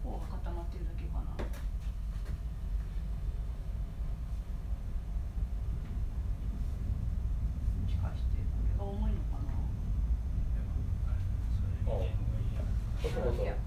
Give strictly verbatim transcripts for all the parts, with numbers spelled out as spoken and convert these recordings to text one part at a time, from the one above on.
方が固まってるだけかな。もしかしてこれが重いのかな。いや。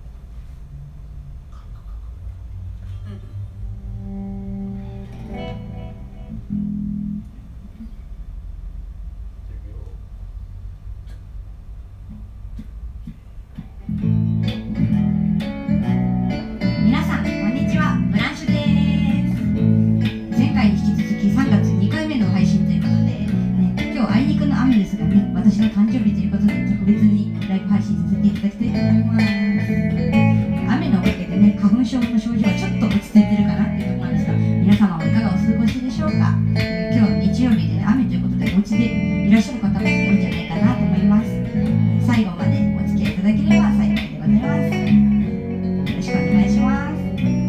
私の誕生日ということで特別にライブ配信させていただきたいと思います。雨のおかげでね、花粉症の症状はちょっと落ち着いてるかなっていうところなんですが、皆様はいかがお過ごしでしょうか。えー、今日は日曜日で、ね、雨ということでお家でいらっしゃる方も多いんじゃないかなと思います。最後までお付き合いいただければ幸いでございます。よろしくお願いします。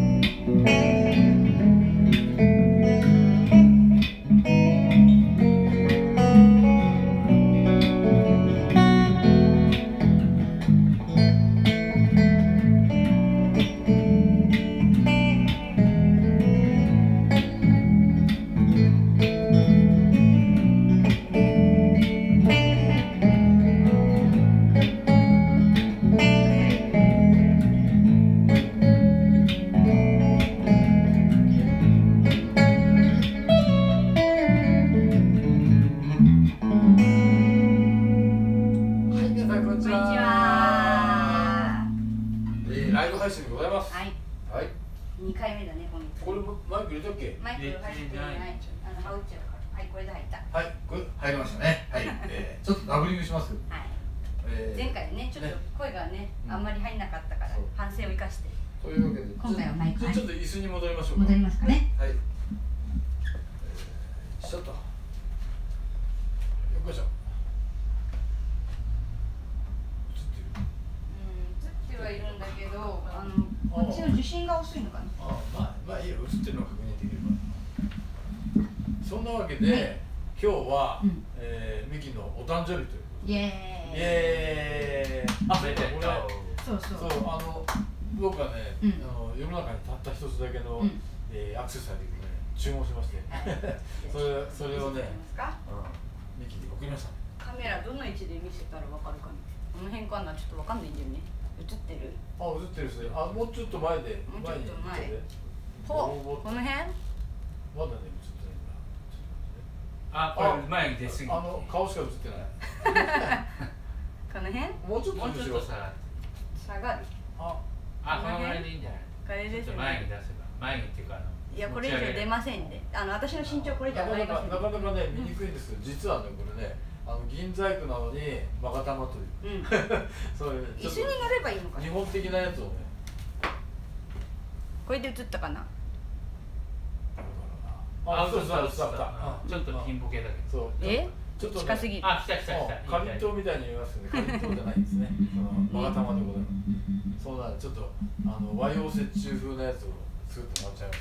にかいめだね、このこれマイク入れたっけ？ マイク入ってない。あの、羽打っちゃうから。はい、これで入った。 はい、これ入りましたね。はい、えー、ちょっとダブリングします。 はい。えー、前回ね、ちょっと声がね、あんまり入んなかったから、反省を生かして。 というわけで、 今回はマイク。 ちょっと椅子に戻りましょうか。 戻りますかね。 はい。ちょっと。よっこいしょ。 はいるんだけど、あのこっちの受信が遅いのかな。 ああ、まあまあいいよ、映ってるのは確認できれば。そんなわけで、はい、今日は、うん、えー、ミキのお誕生日ということで。イエーイ。イエーイ。あ、それでこれ、 そうそう。 そう、あの僕はね、うん、あの世の中にたった一つだけの、うん、えー、アクセサリーをね注文しまして、それそれをね、うん、ミキに送りました。 カメラどの位置で見せたらわかるかな。この辺かな、ちょっとわかんないんだよね。映ってる。 あ、映ってるですね。あ、もうちょっと前で。 もうちょっと前。ほう、この辺。まだね、映ってないんだ。あ、これ前に出過ぎて。 あの顔しか映ってない。 この辺。 もうちょっと後ろ下がる。 下がる。 あ、あ、このぐらいでいいんじゃない。 これですね。 前に出せば、前にっていうか、あの。 いや、これ以上出ませんで。あの、私の身長これじゃない。 なかなかね、見にくいんですけど、実はね、これね。あの銀細工なのにマガタマという、うん、そういう椅子に乗ればいいのかな。 日本的なやつをね。 これで映ったかな。 あ、そうそうそう。ちょっとピンボケだけど。 え？ちょっと近すぎる。 あ、来た来た来た。 かりんとうみたいに見えますけど、かりんとうじゃないんですね。マガタマでございます。そうなんでちょっとあの和洋折衷風なやつを作ってもらっちゃいました。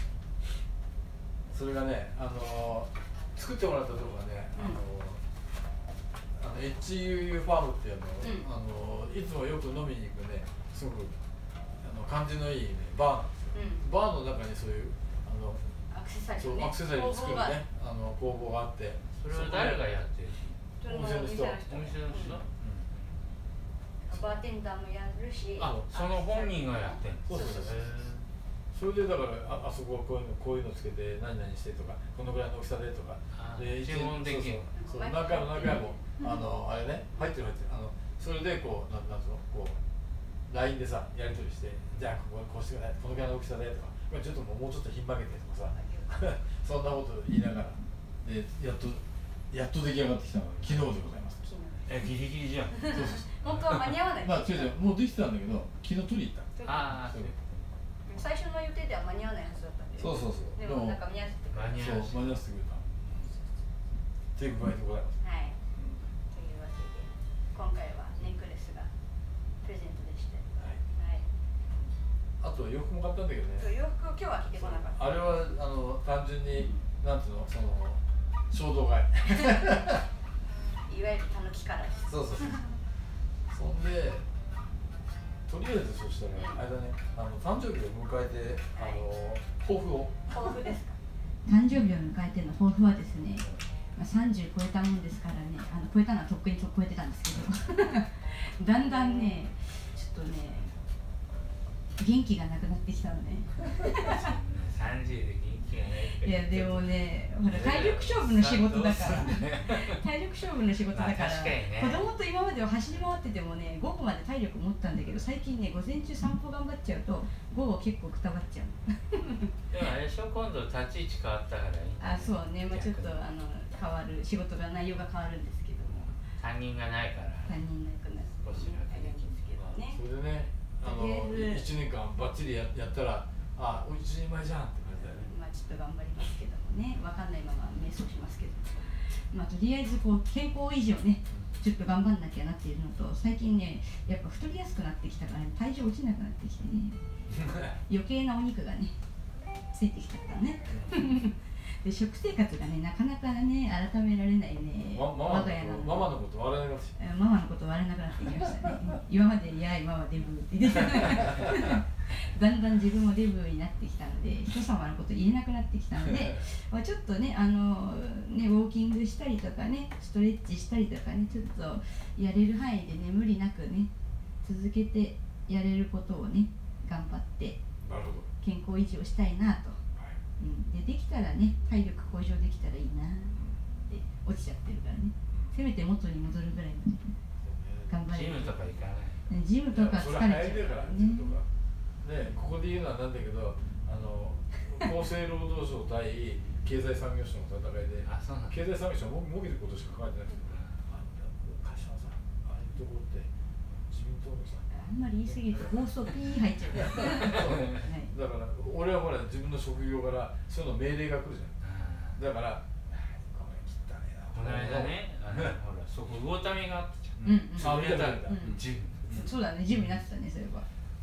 それがね、あの作ってもらったところがね、あの。エイチユーユー ファームっていうの、うん、あのいつもよく飲みに行くね、すごくあの感じのいい、ね、バーなんですよ、うん、バーの中にそういうあのアクセサリー、 ね、アクセサリー作るね、あの工房があって、 それは誰がやってる？ お店の人、お店の人、 バーテンダーもやるし、 あ、その本人がやってる。 そうそうそう。それでだからあ、あそこはこういうのこういうのつけて何々してとか、このぐらいの大きさでとか、 で注文できる。 そうそう、何回も何回も。あのあれね、入ってる入ってる、あのそれでこうなんなんつうのこう ライン でさやり取りして、じゃあこここうしてください、このぐらいの大きさでとか、ちょっともうもうちょっとひん曲げてとかさそんなこと言いながらでやっとやっと出来上がってきたのが昨日でございます。 え、ギリギリじゃん。 そうそう本当は間に合わない。 まあ違う違う、もうできてたんだけど昨日取り行った。 ああ、 最初の予定では間に合わないはずだったんで。 そうそうそう。 でもなんか間に合わせてくれた。 そう間に合わせてくれた。という具合でございます。 はい。今回はネックレスがプレゼントでして、はいはい、 あと洋服も買ったんだけどね。 洋服今日は着てこなかった。 あれはあの単純になんていうのその衝動買いいわゆるたぬきからです。 そうそうそうそんでとりあえずそしたらあれだね、あの誕生日を迎えて、あの抱負を。 抱負ですか。 誕生日を迎えての抱負はですね、まあ、さんじゅう超えたもんですからね、あの超えたのはとっくに超えてたんですけどだんだんね、ちょっとね元気がなくなってきたのねさんじゅうで元気がない。 いやでもね、ほら体力勝負の仕事だから体力勝負の仕事だから、ね、子供と今までは走り回っててもね、午後まで体力持ったんだけど、最近ね、午前中散歩頑張っちゃうと午後結構くたばっちゃうでもあれでしょ、今度立ち位置変わったからいい、ね、 あ、そうね、まあ、ちょっとあの変わる、仕事が内容が変わるんですけども、 担任がないから担任なくなる少し楽できるんですけどね。 それでね、あのいちねんかんばっちり や, やったら、あ、お一人前じゃんって感じだよね。 まあちょっと頑張りますけどもね、わかんないまま瞑想しますけど、まあとりあえずこう健康維持をね、ちょっと頑張んなきゃなっていうのと、最近ね、やっぱ太りやすくなってきたから、ね、体重落ちなくなってきてね余計なお肉がねついてきちゃったねで食生活がね、なかなかね改められないね、 ま、ママのことママのこと笑えなくて、 ママのこと笑えなくなってきましたね今まで「やいママデブ」って言ってただんだん自分もデブになってきたので、人様のこと言えなくなってきたのでまあちょっとね、あのねウォーキングしたりとかね、ストレッチしたりとかね、ちょっとやれる範囲でね、無理なくね続けてやれることをね頑張って健康維持をしたいなと、うん、でできたらね、体力向上できたらいいなって落ちちゃってるからね、せめて元に戻るぐらいまで頑張れる。 ジムとか行かない。 ジムとか疲れちゃうからね。 ね、ここで言うのはなんだけど、あの厚生労働省対経済産業省の戦いで、 あ、そうなんだ。 経済産業省ももげることしか書いてなくて、あんた会社はさ、ああいうところって自民党のさ、 あんまり言い過ぎると放送ピー入っちゃうからはい、だから俺はほら自分の職業からそういうの命令が来るじゃん。だからごめん切ったねな。 この間ね、あのほらそこ魚民があったじゃん。 うんうん、 あ、見た見た。 ジム。 そうだね、ジムになってたね、そういえば。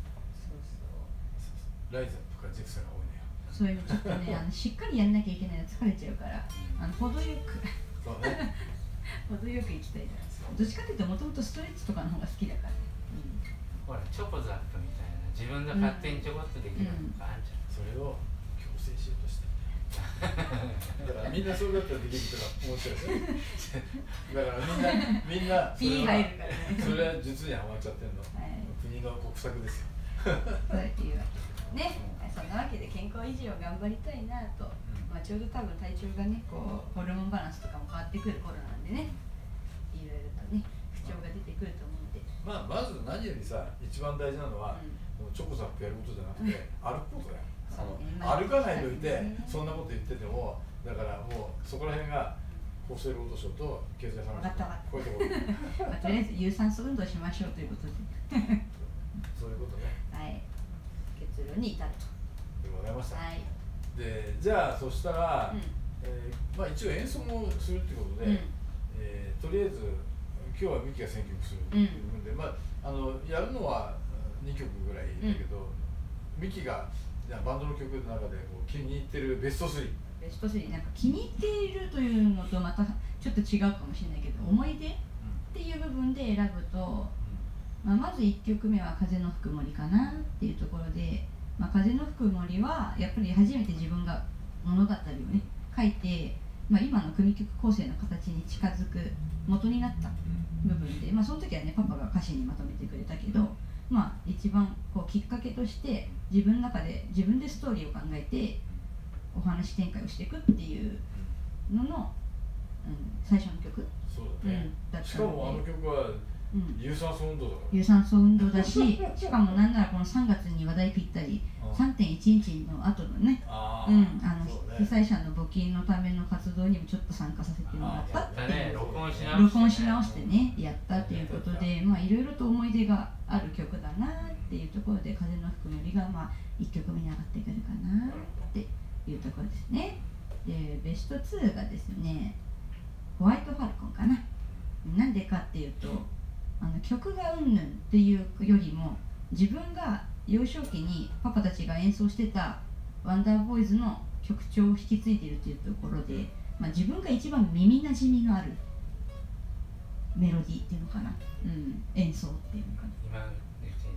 ライザとかジェクサが多いね。 そういうのちょっとね、あのしっかりやんなきゃいけないの疲れちゃうから、あの程よくそうね程よくいきたいから。どっちかっていうともともとストレッチとかの方が好きだからね、 ほらチョコザップみたいな自分が勝手にちょこっとできるのがあんじゃん。 それを強制しようとしてだからみんなそうだったらできるとか思っちゃうねだからみんなみんなそれは入るからね、 それは術にはまっちゃってんの、はい、国の国策ですよそういうわけね、そんなわけで健康維持を頑張りたいなと、まあ、ちょうど多分体調がねこうホルモンバランスとかも変わってくる頃なんでね、いろいろとね不調が出てくると思うんで、 まあまず何よりさ一番大事なのは、うん、チョコザップやることじゃなくて、うん、歩くことだよ。あの、ねまあ、歩かないといて、ね、そんなこと言っててもだからもうそこら辺が厚生労働省と経済産業省こういうところ、まあ、 とりあえず有酸素運動しましょうということでそういうことね。 はい、結論に至るとでございました。 はい、 でじゃあそしたら、うん、えー、まあ、一応演奏もするってことで、うん、えー、とりあえず今日はミキが選曲するっていう部分で、うん、まあ、あのやるのはにきょくぐらいだけど、うん、ミキがバンドの曲の中でこう気に入ってるベストスリーベストスリーなんか気に入っているというのとまたちょっと違うかもしれないけど、思い出っていう部分で選ぶと、まあ、まずいっきょくめは風の吹く森かなっていうところで、まあ、風の吹く森はやっぱり初めて自分が物語をね書いて、まあ、今の組曲構成の形に近づく元になった部分で、まあ、その時はねパパが歌詞にまとめてくれたけど、まあ、一番こうきっかけとして自分の中で自分でストーリーを考えてお話展開をしていくっていうのの、うん、最初の曲。 そうだね、うん、だったので、しかもあの曲は有酸素運動だから、 有酸素運動だし、しかもなんならこのさんがつに話題ぴったり さんてんいち 日の後のね、あ、うん、あの、ね、被災者の募金のための活動にもちょっと参加させてもらったっていう、 ね、録音し直して、 録音し直してねやったということで、まあいろいろと思い出がある曲だなっていうところで、風の吹く森がまあいっきょくめに上がってくるかなっていうところですね。でベストツーがですね、ホワイトファルコンかな。なんでかっていうと、あの曲がうんぬんっていうよりも、自分が幼少期にパパたちが演奏してたワンダーボーイズの曲調を引き継いでいるというところで、まあ、自分が一番耳なじみのあるメロディーっていうのかな、うん、演奏っていうのかな。 今のうちに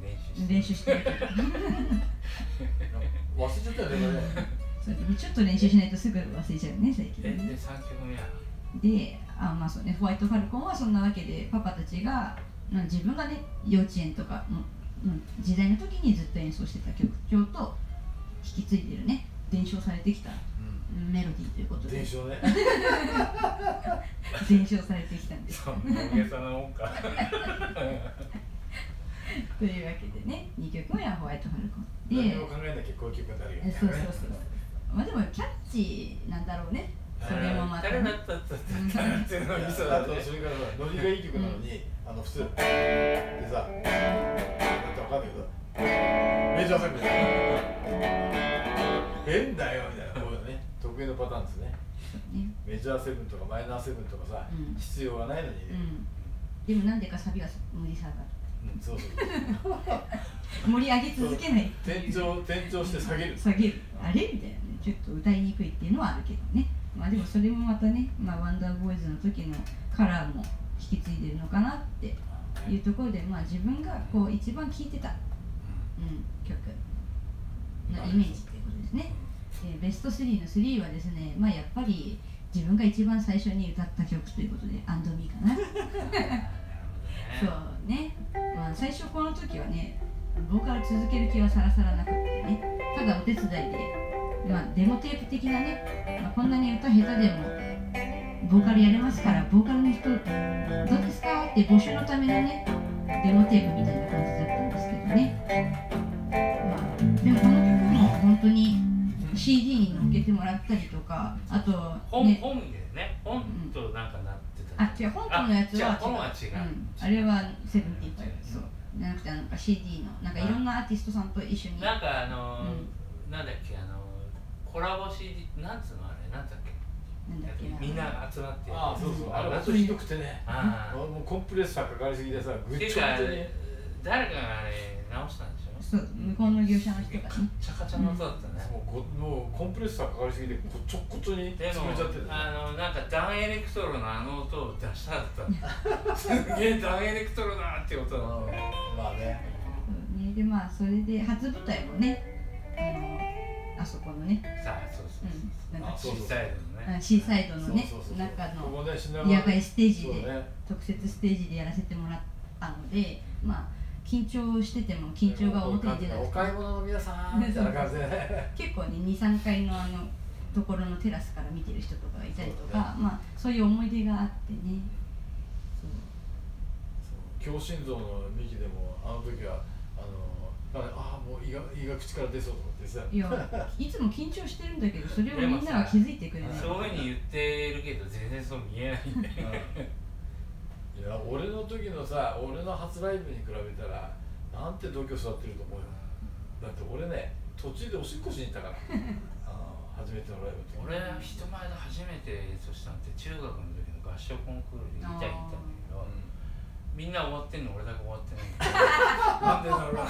練習して練習してるけど忘れちゃったよねそうちょっと練習しないとすぐ忘れちゃうね最近ね。 えでさんきょくめはで、あまあそうね、ホワイトファルコンはそんなわけでパパたちが、まあ、自分がね幼稚園とかの、うん、時代の時にずっと演奏してた曲調と引き継いでるね伝承されてきたメロディーということで伝承ね伝承されてきたんですそう大げさなもんかというわけでねにきょくめはホワイトファルコンで何を考えなきゃこういう曲になるよえそうそうそうまあでもキャッチーなんだろうねそれもまたね誰だったったったってのミスだねあとそれからさノリがいい曲なのに、あの普通でさだってわかんないけどメジャーセブンじゃん変だよみたいなこういうね得意のパターンですねねメジャーセブンとかマイナーセブンとかさ、 うん必要がないのにね、 うんでもなんでかサビは盛り下がうんそうそうる盛り上げ続けないっていう転調転調して下げる下げるあれみたいなねちょっと歌いにくいっていうのはあるけどねまあでもそれもまたね、まあ、ワンダーボーイズの時のカラーも引き継いでるのかなっていうところで、まあ、自分がこう一番聴いてた、うん、曲のイメージっていうことですね。でベストスリーのスリーはですね、まあ、やっぱり自分が一番最初に歌った曲ということで「アンドミー」かな。そうね、まあ、最初この時はねボーカル続ける気はさらさらなくってねただお手伝いで、まあ、デモテープ的なね、まあ、こんなに歌下手でもボーカルやれますからボーカルの人どうですかって募集のためのねデモテープみたいな感じだったんですけどね、まあ、でもこの曲も本当に シーディー に乗っけてもらったりとかあと本ね本でね本となんかなってたあ、違う、香港のやつはあ違う本は違う、 うん、あれはセブンティーファイブそうじゃなくてなんか シーディー のなんかいろんなアーティストさんと一緒になんかあのーうなんだっけあのーコラボ シーディー なんつうのあれなんだっけなんだっけなみんな集まってああそうそうあれあ音ひどくてねああもうコンプレッサーかかりすぎでさぐっていうかちょぐちょに誰かがあれ直したんでしょそう向こうの業者の人がねカッチャカチャの音だったね、 もうごもうコンプレッサーかかりすぎてこちょこちょにでも潰れちゃってるあのなんかダンエレクトロのあの音を出したかったすげえダンエレクトロだって音だったねまあねそうねでまあそれで初舞台もねあのあそこのね、 さあそうそううん、 そうなんかシーサイドのねあシーサイドのねそうそうそう中のここね品野外ステージでそうね特設ステージでやらせてもらったのでまあ緊張してても緊張が表に出なくてお買い物の皆さんみたいな感じでね結構ねにさんかいのあのところのテラスから見てる人とかがいたりとか、 そうだねまあそういう思い出があってねそう強心臓のミキでもあの時はあのああもう胃が胃が口から出そうと思ってさいやいつも緊張してるんだけどそれをみんなが気づいてくれないそういうふうに言ってるけど全然そう見えないんだよねいや俺の時のさ俺の初ライブに比べたらなんて度胸座ってると思うよだって俺ね途中でおしっこしに行ったからあ初めてのライブって俺人前で初めて演奏したのって中学の時の合唱コンクールでギター弾いたんだけど、みんな終わってんの俺だけ終わってないんだけどなんでだろう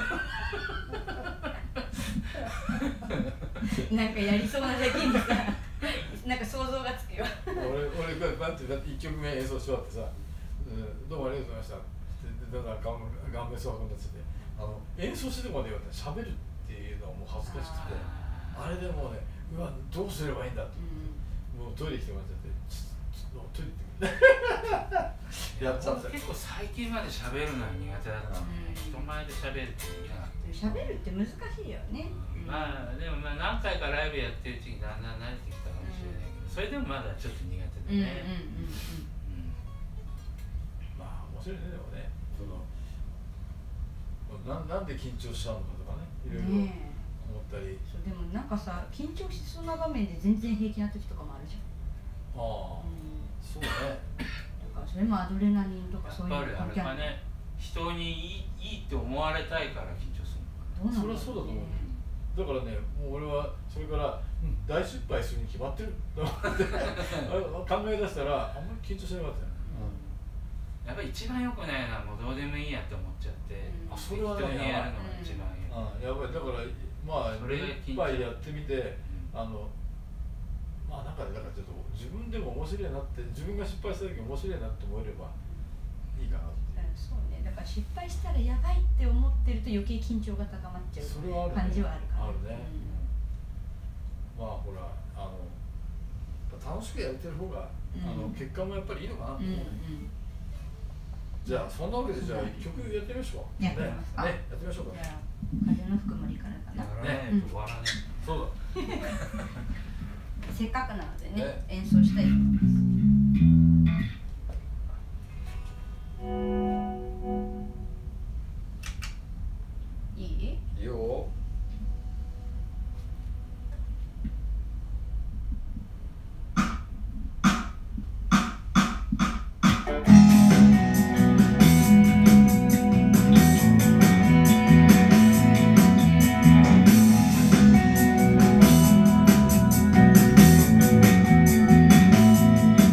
なんかやりそうなだけにさなんか想像がつくよ俺俺こうやってだっていっきょくめ演奏し終わってさ「うん、どうもありがとうございました」ってだから顔面顔面蒼白になっちゃってあの演奏しててもね喋るっていうのはもう恥ずかしくてあれでもうねうわどうすればいいんだって、うん、もうトイレ来てもらっちゃってちょっとトイレ行ってやっちゃった結構最近まで喋るのは苦手だったね、うん、人前で喋るってできなかった喋るって難しいよね、 うん、まあでもまあ何回かライブやってるうちにだんだん慣れてきたかもしれないけど、うん、それでもまだちょっと苦手だねうんうんうんうんまあ面白いねでもねそのななんで緊張しちゃうのかとかねいろいろ思ったり、 そうでもなんかさ緊張しそうな場面で全然平気な時とかもあるじゃんああ、うん、そうねだからそれもアドレナリンとかそういうやっぱりあれかね人にいいいいって思われたいから緊張するのかなそれはそうだと思うだからねもう俺はそれから、うん、大失敗するに決まってると思って考え出したらあんまり緊張しなかったよね、 やっぱり一番良くないのはもうどうでもいいやって思っちゃって、うん、 あそれはね人にやるのが一番いい、 うん、やばいだからまあいっぱいやってみて、うん、あのまあなんかだからちょっと自分でも面白いなって自分が失敗した時面白いなって思えればいいかなって、 そうね、だから失敗したらやばいって思ってると余計緊張が高まっちゃうそれはあるね感じはあるから。 あるね、まあほらあの楽しくやってる方が、 うん、 あの結果もやっぱりいいのかなと思う、 うんうん、 じゃあそんなわけでじゃあ一曲やってみましょう。 やってみますか。 ね、ね、やってみましょうか。 じゃあ風の吹く森からかな。 やらないと終わらねそうだ。 せっかくなのでね、 ね演奏したいと思います。いい？ いいよ。 「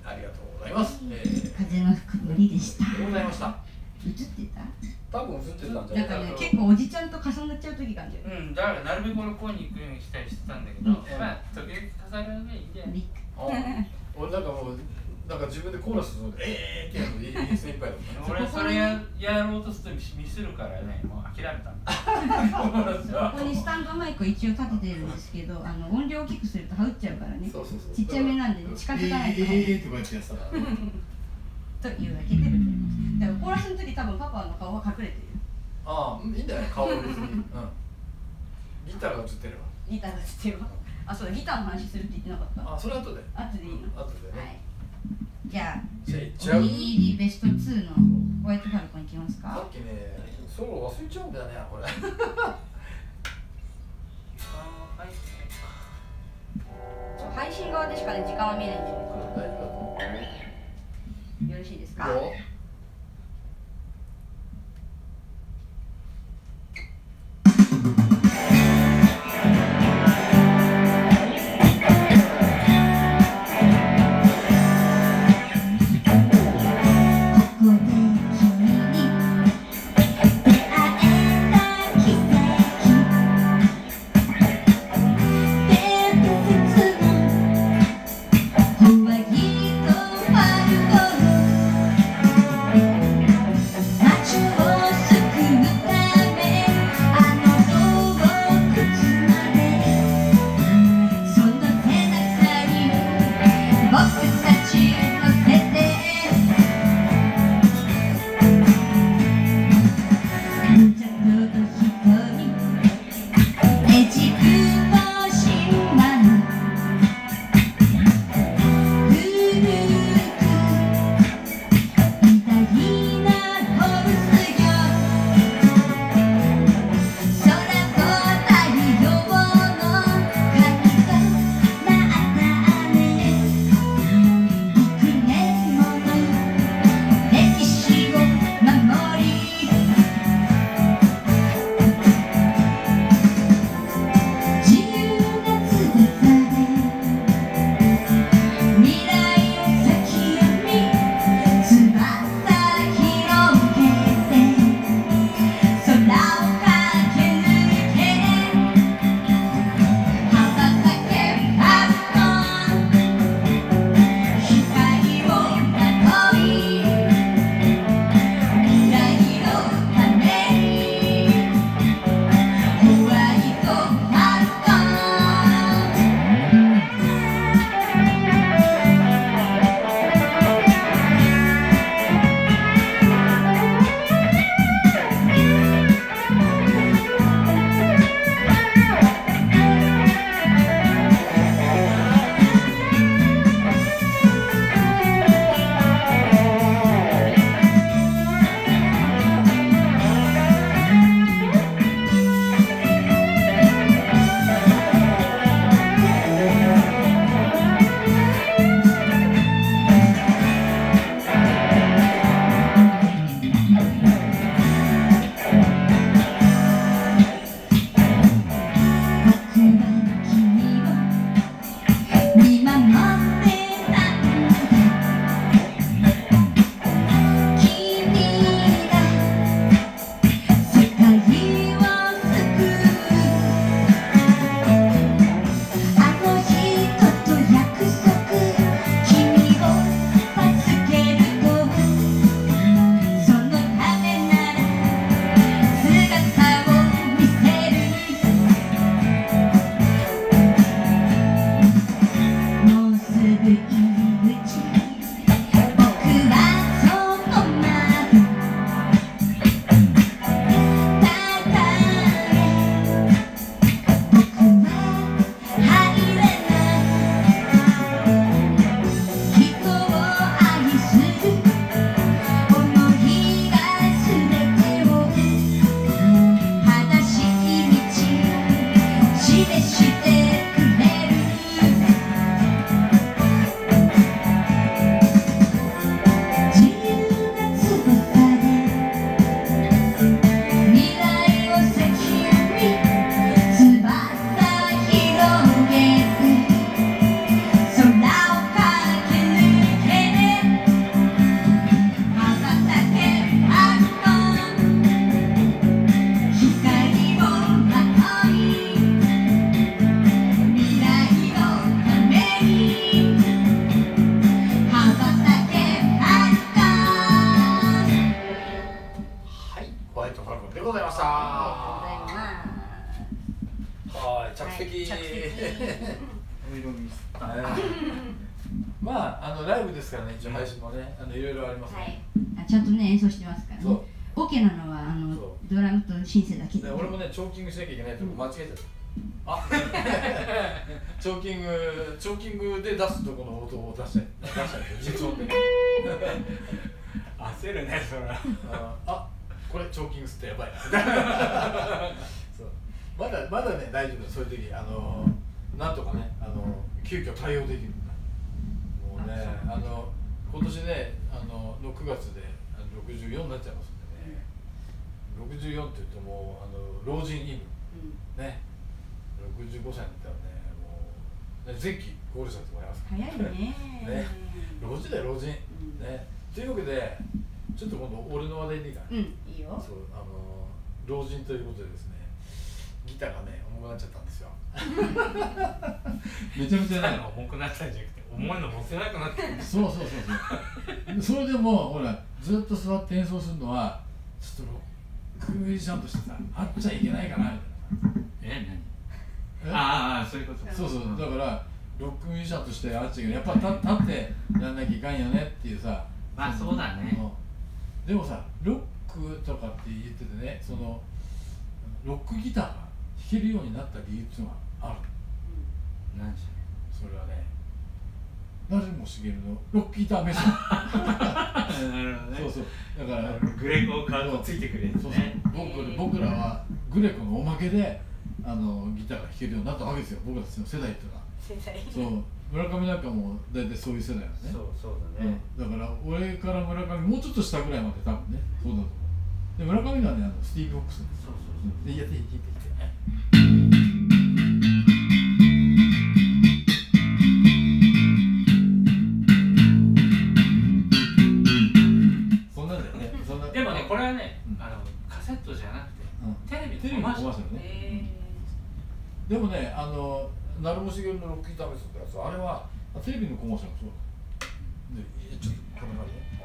ありがとうございます。えー、 風の吹く森でした。 ありがとうございました。 映ってた？ 多分映ってたんじゃないなんかね、結構おじちゃんと重なっちゃう時があるんだよね。 うん、だからなるべく俺こうに行くようにしたりしてたんだけど、 うんまあ時々飾るのがいいんだよね。 俺なんかもうなんか自分でコーラスするのでえーってやるので精一杯だもんね。 俺それややろうとするとミスるからね、もう諦めたんだ。 ここにスタンドマイクを一応立ててるんですけど、あの音量大きくするとはうっちゃうからね。 そうそうそう。 ちっちゃめなんでね、近づかないと。 えーえーとかやってやってたから。 というわけでございます。だからコーラスの時多分パパの顔は隠れてる。 ああ、いいんだよね、顔は別に。うん。ギターが映ってれば。 ギターがつってよ。あ、そうだ、ギターの話するって言ってなかった。 あ、それ後で。 後でいいの。 後でね。 はい。じゃあ、 じゃあ行っちゃう。 おにぎりベストツーのホワイトファルコンいきますか。 さっきね、ソロ忘れちゃうんだよね、これ。 配信側でしかね、時間は見えないんですよ。 大丈夫だと思う。 よろしいですか。 よホワイトファルコン的。 着席お色ミスったえーまああのライブですからね、一応配信もね、あのいろいろありますはね。 い、あちゃんとね演奏してますからそうね。オケなのはあのそドラムとシンセだけで、 で俺もねチョーキングしなきゃいけないとこ間違えちゃった。あチョーキングチョーキングで出すとこの音を出したい出したい実音でね。 焦るねそれ。 ああこれチョーキング吸ってやばいな。そうまだまだね大丈夫、そういう時あのなんとかねあの急遽対応できるんだ。もうねあの今年ねあのろくがつでろくじゅうよんになっちゃいますんでね。ろくじゅうよんって言うともうあの老人イブね、ろくじゅうごさいになったらねもうね前期ゴールしたと思います。 早いねね老人だよ老人、 うんね。というわけでちょっと今度俺の話題でいいかな。 うんいいよ。 そうあの老人ということでですね、ギターがね重くなっちゃったんですよ。めちゃめちゃね。 重くなったんじゃなくて重いの持せなくなってる。 そうそうそうそう。それでもほらずっと座って演奏するのはちょっとロックミュージシャンとしてさあっちゃいけないかなみたいな。 ええ何？ああそういうこと。 そうそうだからロックミュージシャンとしてあっちゃいけない。やっぱ立立ってやんなきゃいかんよねっていうさ。 まあそうだね。 でもさロックとかって言っててね、そのロックギターが弾けるようになった理由っていうのがある。 何じそれはね成本茂のロックギターメソッゃ。なるほどね。 ド。そうそうだからグレコ買うとついてくれるそうそうね。 僕僕らはグレコのおまけであのギターが弾けるようになったわけですよ、僕たちの世代っていうのは。 世代そう村上なんかも大体そういう世代なんですね。 そうそうだね。 うん、だから俺から村上もうちょっと下ぐらいまで多分ねそうだと思う。で村上がねあのスティーブ・フォックスです。 そうそうそう。 でやっていいって言ってそんなんだよね。そんなでもねこれはね、 うんあのカセットじゃなくて、 うんテレビテレビのコマーシャルね。 えでもねあの成本茂のロックギターメソッドってやつあれはテレビのコマーシャルもそうだ。でちょっとこの感じね。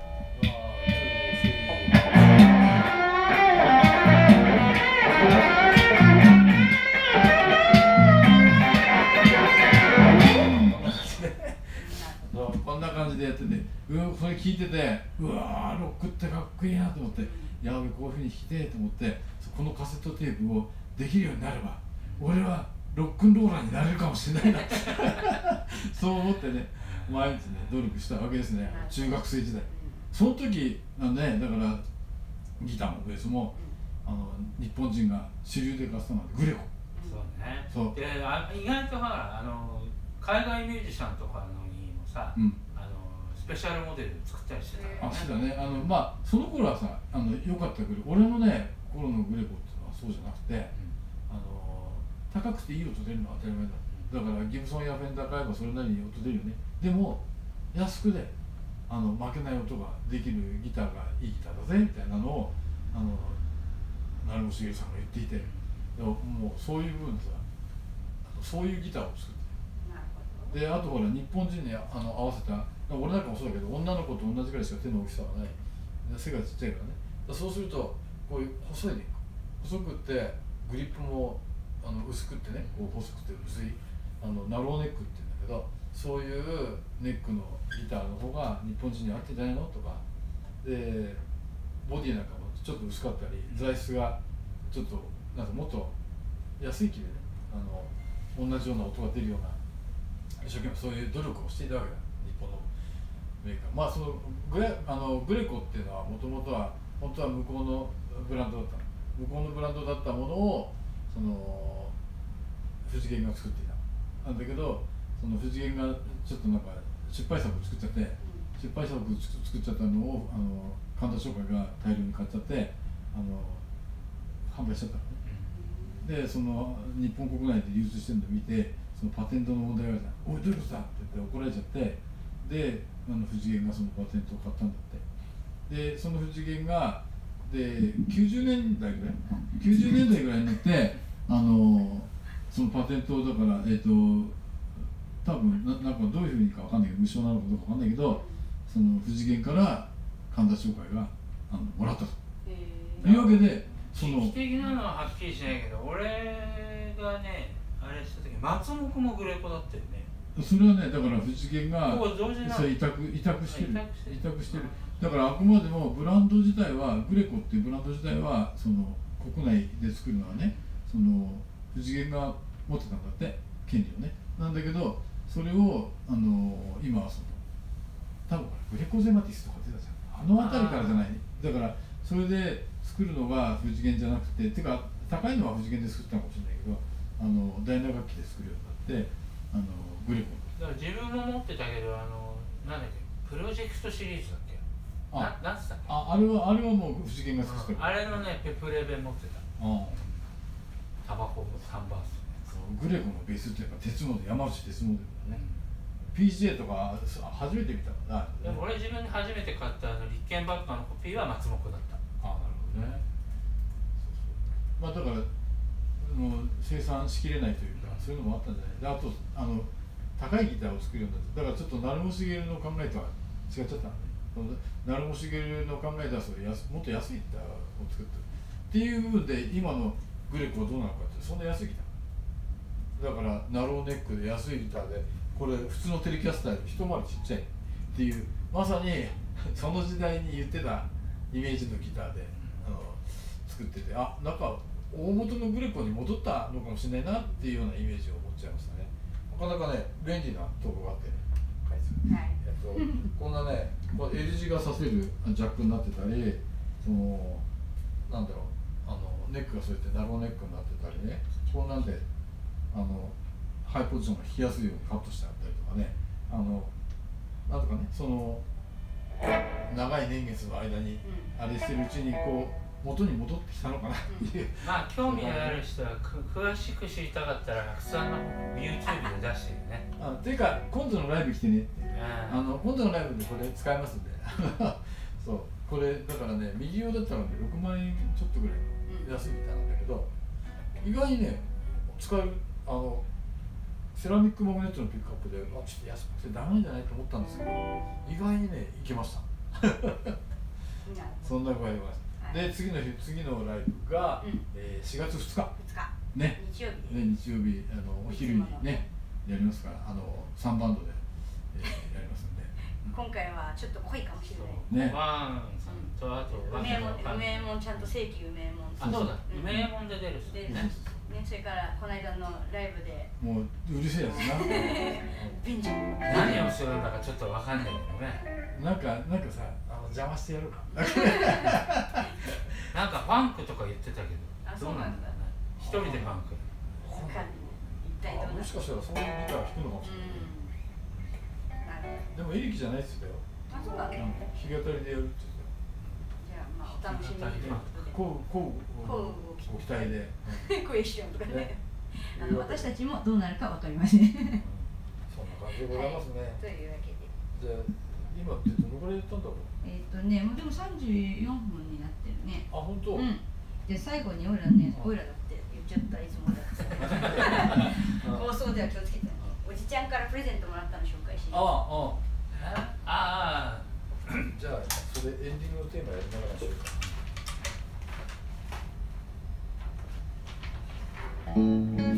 そうこんな感じでやってて、うわそれ聞いてて、うわーロックってかっこいいなと思って、やべこういうふうに弾きてえと思って、このカセットテープをできるようになれば俺はロックンローラーになれるかもしれないなそう思ってね毎日ね努力したわけですね、中学生時代。その時なんで、だからギターもベースもあの日本人が主流で買ってたのはグレコ。 そうね。 そうであ意外とほらあの海外ミュージシャンとかのにもさ、 うんあのスペシャルモデル作ったりしてたあ、 からそうだね。あのまあその頃はさ、あの良かったグレコ。俺のね頃のグレコっていうのはそうじゃなくて、あの高くていい音出るのは当たり前だ。だからギブソンやフェンダー買えばそれなりに音出るよね。でも安くであの負けない音ができるギターがいいギターだぜみたいなのをあの成本茂さんが言っていて、でももうそういう部分でさ、あのそういうギターを作ってで、あとほら日本人にあの合わせた、俺なんかもそうだけど女の子と同じぐらいしか手の大きさがない、背がちっちゃいからね。だからそうするとこういう細いネック、細くってグリップもあの薄くってね、こう細くて薄いあのナローネックって言うんだけど、そういうネックのギターの方が日本人に合ってんじゃないのとかで、ボディなんかもちょっと薄かったり材質がちょっとなんかもっと安い木でね、あの同じような音が出るような一生懸命そういう努力をしていたわけだ、日本のメーカー。まあそのグレあのグレコっていうのはもともとは本当は向こうのブランドだった向こうのブランドだったものをその富士源が作っていたなんだけど、その富士源がちょっとなんか失敗作を作っちゃって、失敗作を作っちゃったのをあの神田商会が大量に買っちゃってあの販売しちゃったのね。でその日本国内で流通してるのを見て、そのパテントの問題があるじゃん。おいどういうことだって言って怒られちゃって、であの富士源がそのパテントを買ったんだって。でその富士源ができゅうじゅうねんだいぐらいきゅうじゅうねんだいぐらいになってあのそのパテントをだからえっ、ー、と多分 な, なんかどういうふうにかわかんないけど無償なのかどうかわかんないけど、その富士源から神田商会があのもらったと、 えいうわけでその時期的なのははっきりしないけど、俺がねああれした時松本もグレコだったよね。 それはね、だから藤源がここ同時なそう委託委託してる委託してる委託してる。だからあくまでもブランド自体はグレコっていうブランド自体はその国内で作るのはね、その藤源が持ってたんだって権利をね。なんだけどそれをあの今はその多分グレコゼマティスとか出たじゃん。あの辺りからじゃない。だからそれで作るのが藤源じゃなくて、てか高いのは藤源で作ったのかもしれないけど、あのダイナ楽器で作るようになってあのグレコ。 だから自分も持ってたけど、あのなんだっけプロジェクトシリーズだっけ。 あななんつったっけ。 ああれはあれはもう藤源が作ったあれのねペプレベ持ってた。 ああタバコサンバース。 グレコのベースってやっぱ鉄モデル、山内鉄モデルだね。ピージェー とか初めて見たかな。 でも俺自分で初めて買ったあの立憲バッカーのコピーは松本だった。 ああ、なるほどね。そうそう。まあだからもう生産しきれないというか、そういうのもあったんじゃない。であとあの高いギターを作るようになって、だからちょっと成茂茂の考えとは違っちゃったのね。成茂茂の考えとはそれ安もっと安いギターを作ってるっていう部分で、今のグレコはどうなのかって、そんな安いギターだからナローネックで安いギターで、これ普通のテレキャスターより一回りちっちゃいっていう、まさにその時代に言ってたイメージのギターであの作ってて、あ、なんか大元のグレコに戻ったのかもしれないなっていうようなイメージを持っちゃいましたね。なかなかね便利なところがあってね、はい、えっと、こんなね、この L 字がさせるジャックになってたり、そのなんだろう、あのネックがそうやってナローネックになってたりね、こんなんであのハイポジションが引きやすいようにカットしてあったりとかね、あのなんとかね、その長い年月の間にあれしてるうちにこう元に戻ってきたのかなっていう、 うん、まあ興味のある人はく詳しく知りたかったら白さんの YouTube で出してるね。 あっていうか今度のライブ来てねって、 うん、 あの今度のライブでこれ使えますんでそう、これだからね、右用だったらねろくまんえんちょっとぐらいの安いみたいなんだけど、意外にね使える。あのセラミックマグネットのピックアップで、あ、ちょっと安くてダメなんじゃないと思ったんですけど、意外にねいけましたそんな具合でございます、はい、で次の日次のライブが、うん、えー、しがつふつかふつかね、 日曜日ね、日曜日あのお昼にねやりますから、あのさんバンドで、えー、やりますんで今回はちょっと濃いかもしれないね。 ワンさんとあと梅右衛門、梅右衛門ちゃんと正規梅右衛門。 あ、そうだ、梅右衛門で出る人ね。ね、それからこの間のライブでもううるせえやつなベンジャミン何をするんだかちょっとわかんないけどね。 なんかなんかさ、あの邪魔してやるかなんかファンクとか言ってたけど、 あ、そうなんだ。 一人でファンクわかんない。一体どうなの。 もしかしたらそういうギター弾くのかもしれない。でもエリキじゃないっすよ。 あ、そうなんだ。 弾き語りでやるって言ってた。じゃあまあお楽しみに。 こうこうこうご期待で。 クエスチョンとかね。あの私たちもどうなるかわかりません。そんな感じでございますね。 というわけで。 じゃあ今ってどのぐらいやったんだろう。 えっとね、もうでもさんじゅうよんぷんになってるね。 あ、本当。 うん。で最後にオイラね、オイラだって言っちゃったいつもだって。放送では気をつけて。おじちゃんからプレゼントもらったの紹介し。 ああ、 ああ。 じゃあそれエンディングのテーマやりながらしようか。 今日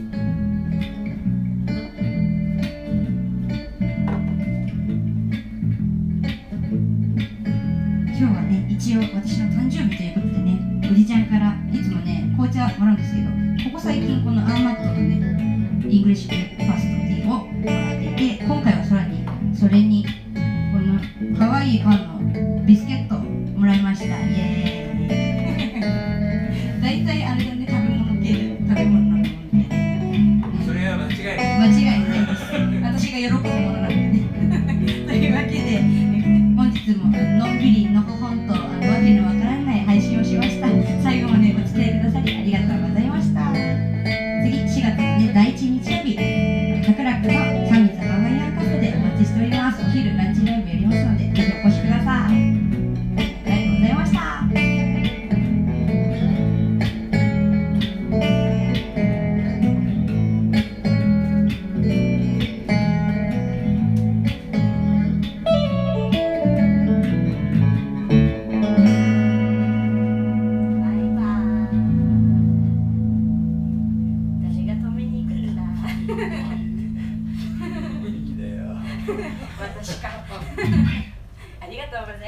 はね、一応私の誕生日ということでね、おじちゃんからいつもね、紅茶もらうんですけど、ここ最近このアーマットのね、イングリッシュブレックファストティーをもらっていて、今回はさらにそれにこの可愛いパンのビスケットをもらいました。イエーイ大体あれだね、食べ物系で食べ物のそれは間違いない。 間違いないです。私が喜ぶものなんでね。というわけで、本日ものんびりのほほんとあのわけのわからない配信をしました。最後までお付き合いくださりありがとうございました。次しがつの、ね、だいいち日曜日、博楽のサミズハワイアンカフェでお待ちしております。お昼ランチライブやりますので、ぜひお越しください。ありがとうございました。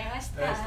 いました。 ありがとうございました。